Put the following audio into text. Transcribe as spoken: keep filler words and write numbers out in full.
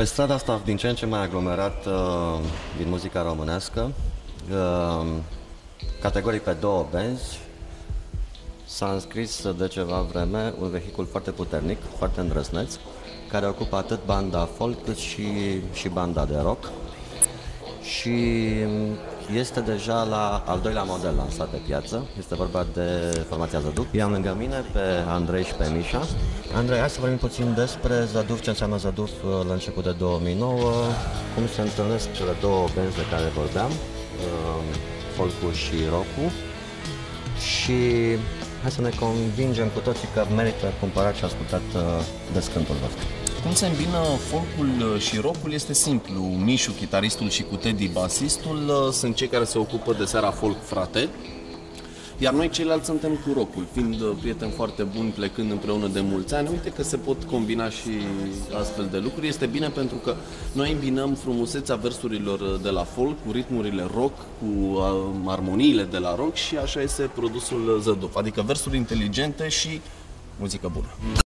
Pe strada asta, din ce în ce mai aglomerat uh, din muzica românească, uh, categoric pe două benzi, s-a înscris de ceva vreme un vehicul foarte puternic, foarte îndrăzneț, care ocupă atât banda folk cât și, și banda de rock și este deja la al doilea model lansat pe piață. Este vorba de formația Zăduf. I-am lângă mine pe Andrei și pe Mișa. Andrei, hai să vorbim puțin despre Zăduf, ce înseamnă Zăduf la început de două mii nouă, cum se întâlnesc cele două benzi de care vorbeam, folk-ul și rock-ul, și hai să ne convingem cu toții că merită cumpărat și ascultat descântul vostru. Cum se îmbină folcul și rockul este simplu. Mișu, chitaristul, și cu Teddy, basistul, sunt cei care se ocupă de seara folk frate, iar noi ceilalți suntem cu rockul, fiind prieteni foarte buni, plecând împreună de mulți ani. Uite că se pot combina și astfel de lucruri. Este bine pentru că noi îmbinăm frumusețea versurilor de la folk cu ritmurile rock, cu armoniile de la rock, și așa este produsul Zăduf, adică versuri inteligente și muzică bună.